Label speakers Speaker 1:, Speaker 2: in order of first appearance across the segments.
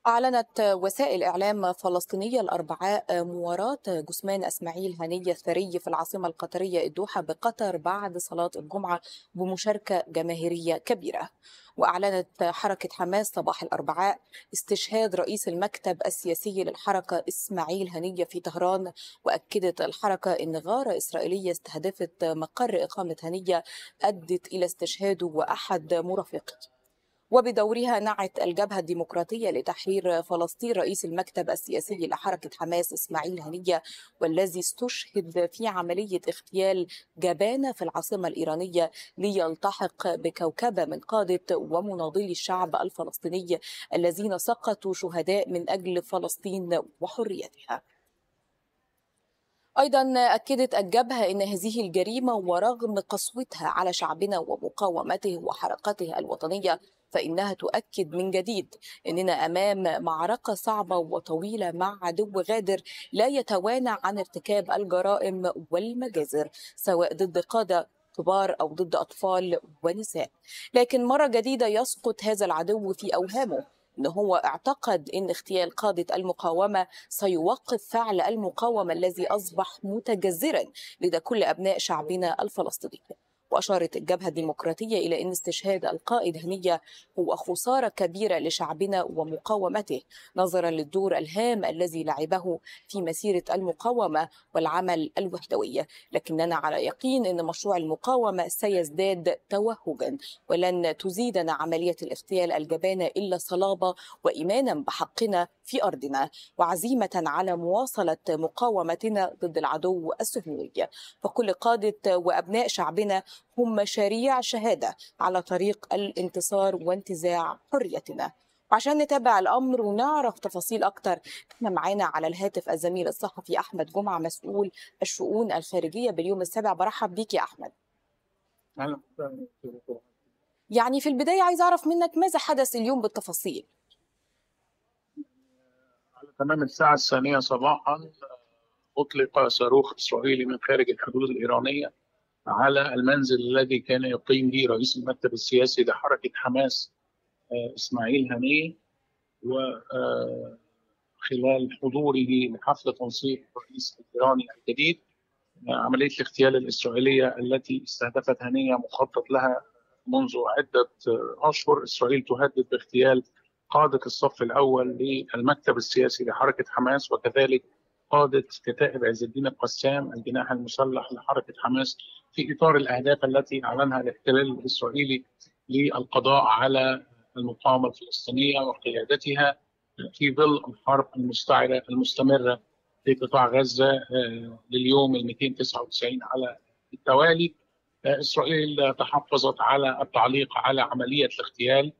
Speaker 1: أعلنت وسائل إعلام فلسطينية الأربعاء مواراة جثمان إسماعيل هنية الثري في العاصمة القطرية الدوحة بقطر بعد صلاة الجمعة بمشاركة جماهيرية كبيرة. وأعلنت حركة حماس صباح الأربعاء استشهاد رئيس المكتب السياسي للحركة إسماعيل هنية في طهران. وأكدت الحركة أن غارة إسرائيلية استهدفت مقر إقامة هنية أدت إلى استشهاده وأحد مرافقيه. وبدورها نعت الجبهة الديمقراطية لتحرير فلسطين رئيس المكتب السياسي لحركة حماس إسماعيل هنية، والذي استشهد في عملية اغتيال جبانة في العاصمة الإيرانية ليلتحق بكوكبة من قادة ومناضلي الشعب الفلسطيني الذين سقطوا شهداء من أجل فلسطين وحريتها. أيضا أكدت الجبهة أن هذه الجريمة ورغم قسوتها على شعبنا ومقاومته وحركته الوطنية فإنها تؤكد من جديد أننا أمام معركة صعبة وطويلة مع عدو غادر لا يتوانى عن ارتكاب الجرائم والمجازر سواء ضد قادة كبار أو ضد أطفال ونساء. لكن مرة جديدة يسقط هذا العدو في أوهامه إن هو اعتقد إن اغتيال قادة المقاومة سيوقف فعل المقاومة الذي أصبح متجذرا لدى كل أبناء شعبنا الفلسطيني. وأشارت الجبهة الديمقراطية إلى أن استشهاد القائد هنية هو خسارة كبيرة لشعبنا ومقاومته نظرا للدور الهام الذي لعبه في مسيرة المقاومة والعمل الوحدوي. لكننا على يقين أن مشروع المقاومة سيزداد توهجا ولن تزيدنا عملية الاغتيال الجبانة إلا صلابة وإيمانا بحقنا في أرضنا وعزيمة على مواصلة مقاومتنا ضد العدو الصهيوني. فكل قادة وأبناء شعبنا هم مشاريع شهادة على طريق الانتصار وانتزاع حريتنا. وعشان نتابع الأمر ونعرف تفاصيل أكتر احنا معانا على الهاتف الزميل الصحفي أحمد جمعة مسؤول الشؤون الخارجية باليوم السابع. برحب بيك يا أحمد.
Speaker 2: أهلا.
Speaker 1: يعني في البداية عايز أعرف منك ماذا حدث اليوم بالتفاصيل؟
Speaker 2: على تمام الساعة الثانية صباحا أطلق صاروخ إسرائيلي من خارج الحدود الإيرانية على المنزل الذي كان يقيم به رئيس المكتب السياسي لحركة حماس إسماعيل هنية، وخلال حضوره لحفل تنصيب الرئيس الإيراني الجديد. عملية الاغتيال الإسرائيلية التي استهدفت هنية مخطط لها منذ عدة أشهر. إسرائيل تهدد باغتيال قادة الصف الأول للمكتب السياسي لحركة حماس، وكذلك قادة كتائب عز الدين القسام الجناح المسلح لحركة حماس، في إطار الأهداف التي أعلنها الاحتلال الإسرائيلي للقضاء على المقاومة الفلسطينية وقيادتها في ظل الحرب المستعرة المستمرة في قطاع غزة لليوم ال 299 على التوالي. إسرائيل تحفظت على التعليق على عملية الاغتيال.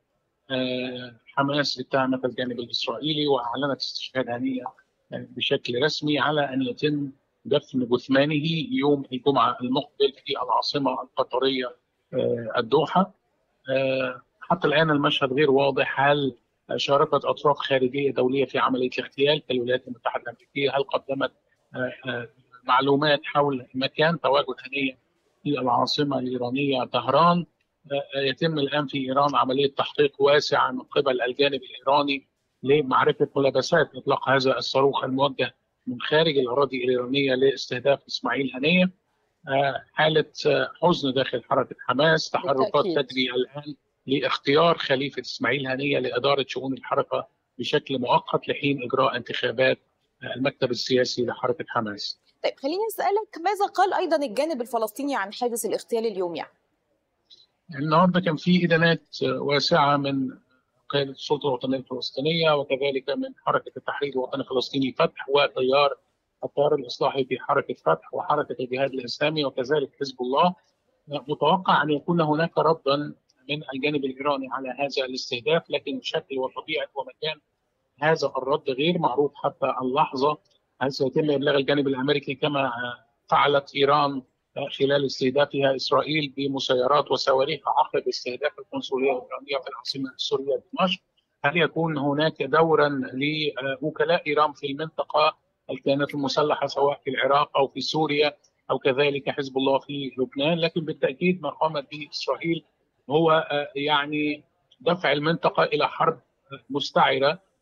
Speaker 2: حماس اتهمت الجانب الإسرائيلي وأعلنت استشهاد هنية بشكل رسمي على أن يتم دفن جثمانه يوم الجمعة المقبل في العاصمة القطرية الدوحة. حتى الآن المشهد غير واضح. هل شاركت أطراف خارجية دولية في عملية الاغتيال كالولايات المتحدة الأمريكية؟ هل قدمت معلومات حول مكان تواجد هنية في العاصمة الإيرانية طهران؟ يتم الآن في إيران عملية تحقيق واسعة من قبل الجانب الإيراني لمعرفة ملابسات إطلاق هذا الصاروخ الموجه من خارج الأراضي الإيرانية لاستهداف إسماعيل هنية. حالة حزن داخل حركة حماس، تحركات
Speaker 1: بالتأكيد.
Speaker 2: تجري الآن لاختيار خليفة إسماعيل هنية لإدارة شؤون الحركة بشكل مؤقت لحين إجراء انتخابات المكتب السياسي لحركة حماس.
Speaker 1: طيب خليني أسألك ماذا قال أيضا الجانب الفلسطيني عن حادث الاغتيال اليوم يعني؟
Speaker 2: النهارده كان في إدانات واسعة من قيادة السلطة الوطنية الفلسطينية، وكذلك من حركة التحرير الوطني الفلسطيني فتح، التيار الإصلاحي في حركة فتح، وحركة الجهاد الإسلامي، وكذلك حزب الله. متوقع أن يكون هناك ردا من الجانب الإيراني على هذا الاستهداف، لكن شكل وطبيعة ومكان هذا الرد غير معروف حتى اللحظة. هل سيتم إبلاغ الجانب الأمريكي كما فعلت إيران خلال استهدافها إسرائيل بمسيرات وصواريخ عقب استهداف القنصلية الإيرانية في العاصمة السورية دمشق؟ هل يكون هناك دورا لوكلاء إيران في المنطقة، الكيانات المسلحة سواء في العراق أو في سوريا أو كذلك حزب الله في لبنان؟ لكن بالتأكيد ما قامت به إسرائيل هو يعني دفع المنطقة إلى حرب مستعرة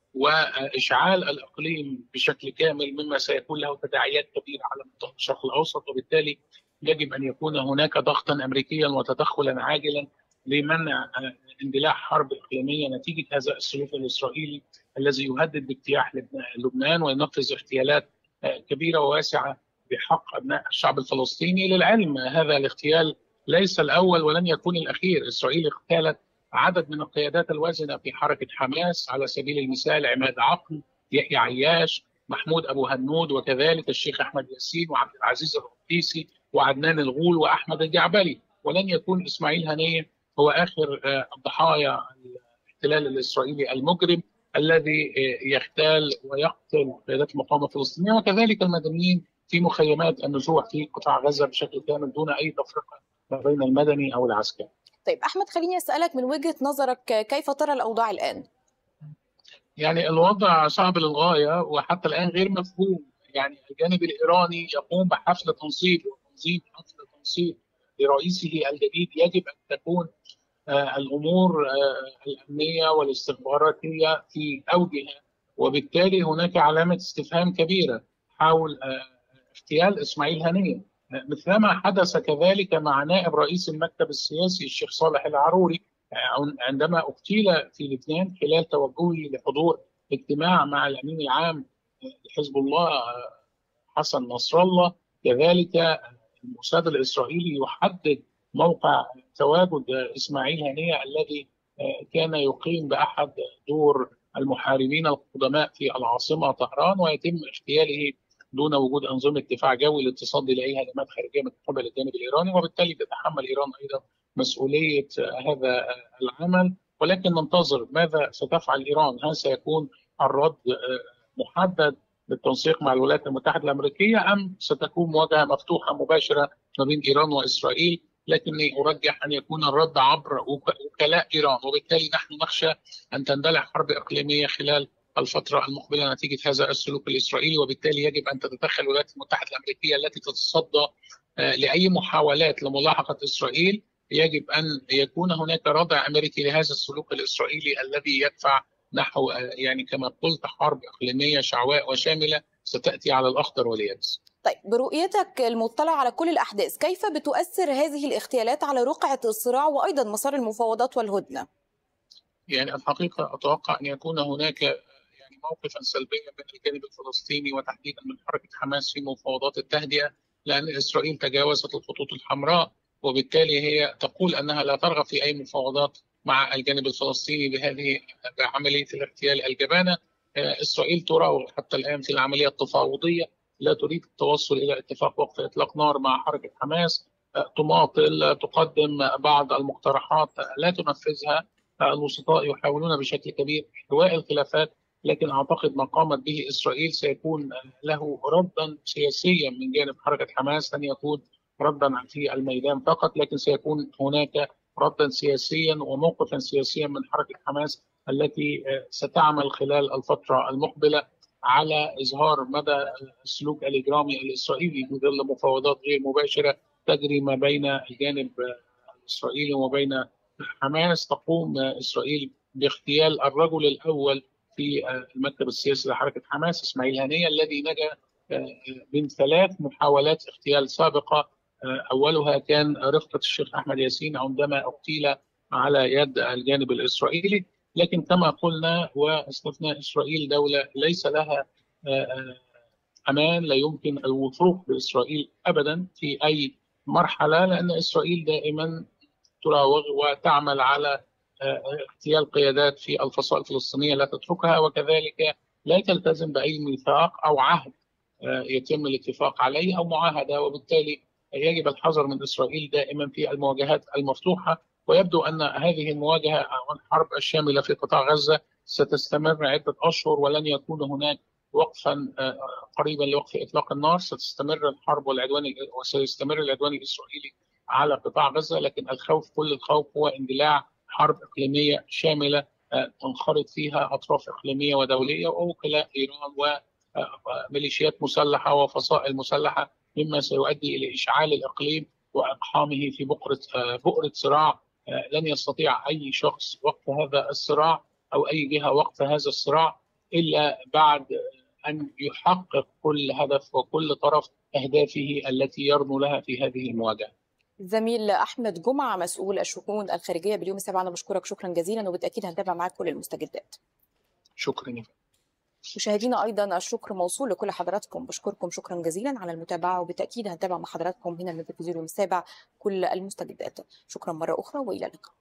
Speaker 2: وإشعال الإقليم بشكل كامل، مما سيكون له تداعيات كبيرة على منطقة الشرق الأوسط. وبالتالي يجب أن يكون هناك ضغطا أمريكيا وتدخلا عاجلا لمنع اندلاع حرب إقليمية نتيجة هذا السلوك الإسرائيلي الذي يهدد باجتياح لبنان وينفذ اغتيالات كبيرة وواسعة بحق أبناء الشعب الفلسطيني. للعلم هذا الاغتيال ليس الأول ولن يكون الأخير. إسرائيل اغتالت عدد من القيادات الوازنة في حركة حماس، على سبيل المثال عماد عقل، يحيى عياش، محمود أبو هنود، وكذلك الشيخ أحمد ياسين وعبد العزيز الرئيسي وعدنان الغول وأحمد الجعبلي. ولن يكون إسماعيل هنية هو آخر الضحايا الاحتلال الإسرائيلي المجرم الذي يغتال ويقتل قيادات المقاومة الفلسطينية وكذلك المدنيين في مخيمات النزوح في قطاع غزة بشكل كامل دون أي تفرقة ما بين المدني أو العسكري.
Speaker 1: طيب أحمد، خليني أسألك من وجهة نظرك كيف ترى الأوضاع الآن؟
Speaker 2: يعني الوضع صعب للغاية وحتى الآن غير مفهوم. يعني الجانب الإيراني يقوم بحفل تنصيب وتنظيم حفل تنصيب لرئيسه الجديد. يجب أن تكون الأمور الأمنية والاستخباراتية في أوجها، وبالتالي هناك علامة استفهام كبيرة حول اغتيال إسماعيل هنية، مثلما حدث كذلك مع نائب رئيس المكتب السياسي الشيخ صالح العروري عندما اغتيل في لبنان خلال توجهه لحضور اجتماع مع الأمين العام لحزب الله حسن نصر الله. كذلك الموساد الإسرائيلي يحدد موقع تواجد إسماعيل هنية الذي كان يقيم بأحد دور المحاربين القدماء في العاصمة طهران، ويتم اغتياله دون وجود أنظمة دفاع جوي للتصدي لأي هجمات خارجية من قبل الجانب الإيراني. وبالتالي تتحمل إيران أيضا مسؤولية هذا العمل، ولكن ننتظر ماذا ستفعل إيران. هل سيكون الرد محدد بالتنسيق مع الولايات المتحدة الأمريكية أم ستكون مواجهة مفتوحة مباشرة ما بين إيران وإسرائيل؟ لكني أرجح أن يكون الرد عبر وكلاء إيران، وبالتالي نحن نخشى أن تندلع حرب إقليمية خلال الفترة المقبلة نتيجة هذا السلوك الإسرائيلي. وبالتالي يجب أن تتدخل الولايات المتحدة الأمريكية التي تتصدى لأي محاولات لملاحقة إسرائيل. يجب أن يكون هناك ردع أمريكي لهذا السلوك الإسرائيلي الذي يدفع نحو يعني كما قلت حرب إقليمية شعواء وشاملة ستأتي على الأخضر واليابس.
Speaker 1: طيب، برؤيتك المطلع على كل الأحداث، كيف بتؤثر هذه الاغتيالات على رقعة الصراع وأيضا مسار المفاوضات والهدنة؟
Speaker 2: يعني الحقيقة أتوقع أن يكون هناك يعني موقفا سلبيا من الجانب الفلسطيني وتحديدا من حركة حماس في مفاوضات التهدئة، لأن إسرائيل تجاوزت الخطوط الحمراء، وبالتالي هي تقول أنها لا ترغب في أي مفاوضات مع الجانب الفلسطيني بهذه بعملية الاغتيال الجبانة. إسرائيل تراوغ حتى الآن في العملية التفاوضية، لا تريد التوصل إلى اتفاق وقف إطلاق نار مع حركة حماس، تماطل، تقدم بعض المقترحات لا تنفذها. الوسطاء يحاولون بشكل كبير إحتواء الخلافات، لكن أعتقد ما قامت به إسرائيل سيكون له ردا سياسيا من جانب حركة حماس، لن يكون ردا في الميدان فقط، لكن سيكون هناك ردا سياسيا وموقفا سياسيا من حركة حماس التي ستعمل خلال الفترة المقبلة على إظهار مدى السلوك الإجرامي الإسرائيلي في ظل مفاوضات غير مباشرة تجري ما بين الجانب الإسرائيلي وبين حماس. تقوم إسرائيل باغتيال الرجل الأول في المكتب السياسي لحركة حماس إسماعيل هنية، الذي نجا من 3 محاولات اغتيال سابقة. أولها كان رفقة الشيخ أحمد ياسين عندما اغتيل على يد الجانب الإسرائيلي. لكن كما قلنا واستثناء إسرائيل دولة ليس لها أمان، لا يمكن الوثوق بإسرائيل أبدا في أي مرحلة، لأن إسرائيل دائما تراوغ وتعمل على اغتيال قيادات في الفصائل الفلسطينية لا تتركها، وكذلك لا تلتزم بأي ميثاق أو عهد يتم الاتفاق عليه أو معاهدة. وبالتالي يجب الحذر من إسرائيل دائما في المواجهات المفتوحة. ويبدو أن هذه المواجهة أو الحرب الشاملة في قطاع غزة ستستمر عدة أشهر، ولن يكون هناك وقفا قريبا لوقف إطلاق النار. ستستمر الحرب والعدوان وسيستمر العدوان الإسرائيلي على قطاع غزة، لكن الخوف كل الخوف هو اندلاع حرب إقليمية شاملة تنخرط فيها أطراف إقليمية ودولية ووكلاء إيران وميليشيات مسلحة وفصائل مسلحة، مما سيؤدي إلى إشعال الإقليم وإقحامه في بؤرة صراع لن يستطيع أي شخص وقف هذا الصراع أو أي جهة وقف هذا الصراع. إلا بعد أن يحقق كل هدف وكل طرف أهدافه التي يرنو لها في هذه المواجهة.
Speaker 1: زميل أحمد جمعة مسؤول الشؤون الخارجية باليوم السابع، أنا بشكرك شكرا جزيلا، وبالتأكيد هنتابع معاك كل المستجدات.
Speaker 2: شكرا.
Speaker 1: مشاهدينا أيضا الشكر موصول لكل حضراتكم، بشكركم شكرا جزيلا على المتابعة، وبالتأكيد هنتابع مع حضراتكم هنا من التلفزيون السابع كل المستجدات. شكرا مرة أخرى وإلى اللقاء.